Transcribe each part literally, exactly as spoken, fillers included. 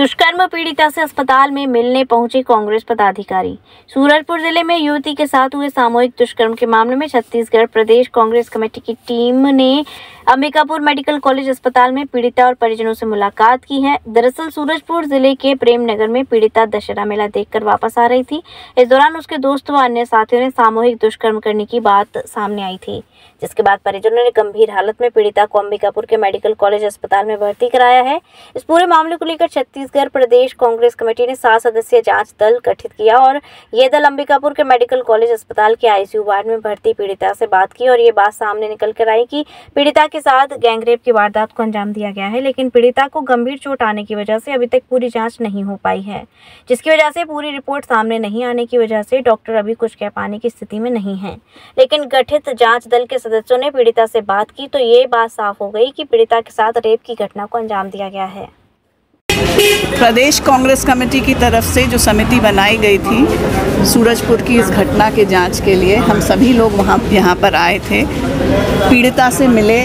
दुष्कर्म पीड़िता से अस्पताल में मिलने पहुंचे कांग्रेस पदाधिकारी। सूरजपुर जिले में युवती के साथ हुए सामूहिक दुष्कर्म के मामले में छत्तीसगढ़ प्रदेश कांग्रेस कमेटी की टीम ने अंबिकापुर मेडिकल कॉलेज अस्पताल में पीड़िता और परिजनों से मुलाकात की है। दरअसल सूरजपुर जिले के प्रेमनगर में पीड़िता दशहरा मेला देखकर वापस आ रही थी। इस दौरान उसके दोस्त व अन्य साथियों ने सामूहिक दुष्कर्म करने की बात सामने आई थी, जिसके बाद परिजनों ने गंभीर हालत में पीड़िता को अंबिकापुर के मेडिकल कॉलेज अस्पताल में भर्ती कराया है। इस पूरे मामले को लेकर छत्तीसगढ़ प्रदेश कांग्रेस कमेटी ने सात सदस्यीय जांच दल गठित किया और ये दल अंबिकापुर के मेडिकल कॉलेज अस्पताल के आईसीयू वार्ड में भर्ती पीड़िता से बात की और ये बात सामने निकल कर आई कि पीड़िता के साथ गैंगरेप की वारदात को अंजाम दिया गया है, लेकिन पीड़िता को गंभीर चोट आने की वजह से अभी तक पूरी जांच नहीं हो पाई है, जिसकी वजह से पूरी रिपोर्ट सामने नहीं आने की वजह से डॉक्टर अभी कुछ कह पाने की स्थिति में नहीं है। लेकिन गठित जांच दल के सदस्यों ने पीड़िता से बात की तो ये बात साफ हो गई कि पीड़िता के साथ रेप की घटना को अंजाम दिया गया है। प्रदेश कांग्रेस कमेटी की तरफ से जो समिति बनाई गई थी सूरजपुर की इस घटना के जांच के लिए, हम सभी लोग वहाँ यहाँ पर आए थे, पीड़िता से मिले।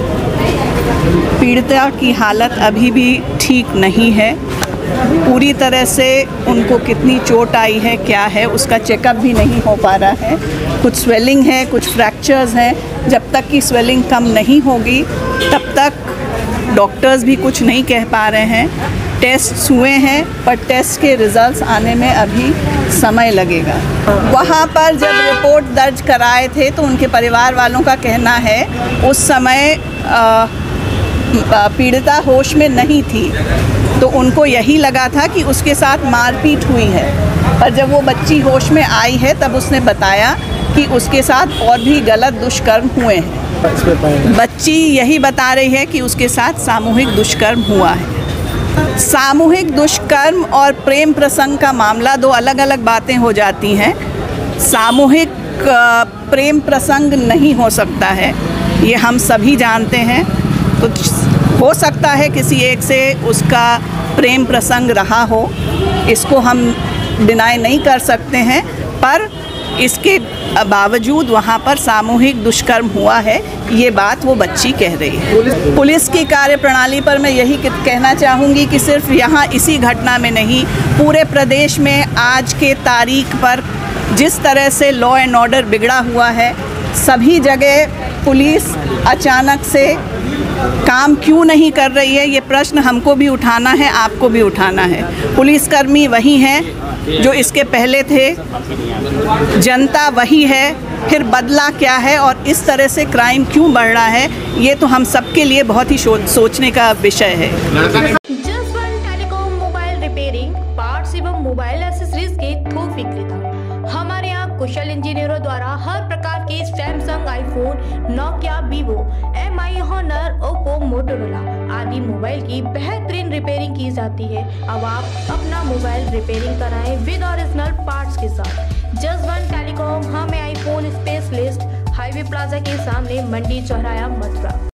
पीड़िता की हालत अभी भी ठीक नहीं है, पूरी तरह से उनको कितनी चोट आई है क्या है उसका चेकअप भी नहीं हो पा रहा है। कुछ स्वेलिंग है, कुछ फ्रैक्चर्स हैं। जब तक कि स्वेलिंग कम नहीं होगी तब तक डॉक्टर्स भी कुछ नहीं कह पा रहे हैं। टेस्ट हुए हैं पर टेस्ट के रिजल्ट्स आने में अभी समय लगेगा। वहाँ पर जब रिपोर्ट दर्ज कराए थे तो उनके परिवार वालों का कहना है उस समय पीड़िता होश में नहीं थी, तो उनको यही लगा था कि उसके साथ मारपीट हुई है। पर जब वो बच्ची होश में आई है तब उसने बताया कि उसके साथ और भी गलत दुष्कर्म हुए हैं। बच्ची यही बता रही है कि उसके साथ सामूहिक दुष्कर्म हुआ है। सामूहिक दुष्कर्म और प्रेम प्रसंग का मामला दो अलग अलग बातें हो जाती हैं। सामूहिक प्रेम प्रसंग नहीं हो सकता है, ये हम सभी जानते हैं। तो हो सकता है किसी एक से उसका प्रेम प्रसंग रहा हो, इसको हम डिनाई नहीं कर सकते हैं, पर इसके बावजूद वहाँ पर सामूहिक दुष्कर्म हुआ है, ये बात वो बच्ची कह रही है। पुलिस की कार्यप्रणाली पर मैं यही कहना चाहूँगी कि सिर्फ यहाँ इसी घटना में नहीं, पूरे प्रदेश में आज के तारीख पर जिस तरह से लॉ एंड ऑर्डर बिगड़ा हुआ है, सभी जगह पुलिस अचानक से काम क्यों नहीं कर रही है, ये प्रश्न हमको भी उठाना है, आपको भी उठाना है। पुलिसकर्मी वही हैं जो इसके पहले थे, जनता वही है, फिर बदला क्या है और इस तरह से क्राइम क्यों बढ़ रहा है, ये तो हम सबके लिए बहुत ही सोचने का विषय है। Just one telecom mobile repairing, parts एवं मोबाइल एक्सेसरीज के थोक विक्रेता। हमारे यहाँ कुशल इंजीनियरों द्वारा हर प्रकार के Samsung, iPhone, Nokia, Vivo, M I, Honor, Oppo, Motorola आदि मोबाइल की बेहतरीन रिपेयरिंग की जाती है। अब आप अपना मोबाइल रिपेयरिंग कराएं विद ओरिजिनल पार्ट्स के साथ। जस्ट वन टेलीकॉम, हमें आईफोन स्पेशलिस्ट, हाईवे प्लाजा के सामने, मंडी चौराहा, मथुरा।